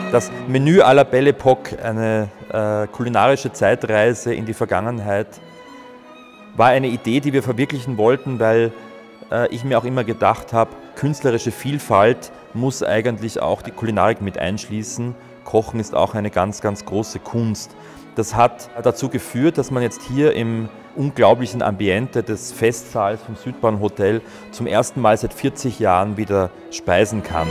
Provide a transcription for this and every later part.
Das Menü à la Belle Époque, eine kulinarische Zeitreise in die Vergangenheit, war eine Idee, die wir verwirklichen wollten, weil ich mir auch immer gedacht habe, künstlerische Vielfalt muss eigentlich auch die Kulinarik mit einschließen. Kochen ist auch eine ganz, ganz große Kunst. Das hat dazu geführt, dass man jetzt hier im unglaublichen Ambiente des Festsaals vom Südbahnhotel zum ersten Mal seit 40 Jahren wieder speisen kann.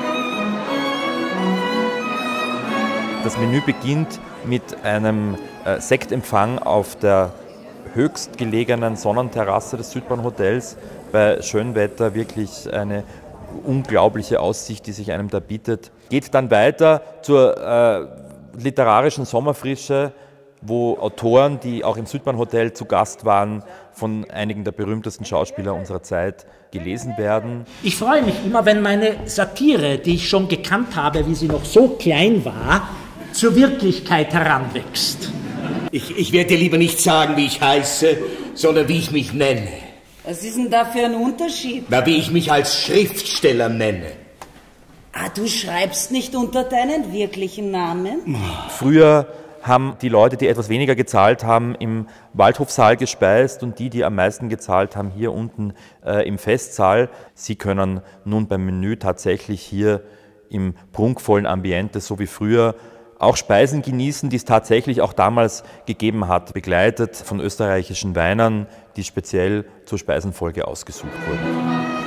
Das Menü beginnt mit einem Sektempfang auf der höchstgelegenen Sonnenterrasse des Südbahnhotels. Bei Schönwetter wirklich eine unglaubliche Aussicht, die sich einem da bietet. Geht dann weiter zur literarischen Sommerfrische, wo Autoren, die auch im Südbahnhotel zu Gast waren, von einigen der berühmtesten Schauspieler unserer Zeit gelesen werden. Ich freue mich immer, wenn meine Satire, die ich schon gekannt habe, wie sie noch so klein war, zur Wirklichkeit heranwächst. Ich werde dir lieber nicht sagen, wie ich heiße, sondern wie ich mich nenne. Was ist denn da für ein Unterschied? Na, wie ich mich als Schriftsteller nenne. Ah, du schreibst nicht unter deinen wirklichen Namen? Früher haben die Leute, die etwas weniger gezahlt haben, im Waldhofsaal gespeist und die am meisten gezahlt haben, hier unten im Festsaal. Sie können nun beim Menü tatsächlich hier im prunkvollen Ambiente, so wie früher, auch Speisen genießen, die es tatsächlich auch damals gegeben hat, begleitet von österreichischen Weinern, die speziell zur Speisenfolge ausgesucht wurden.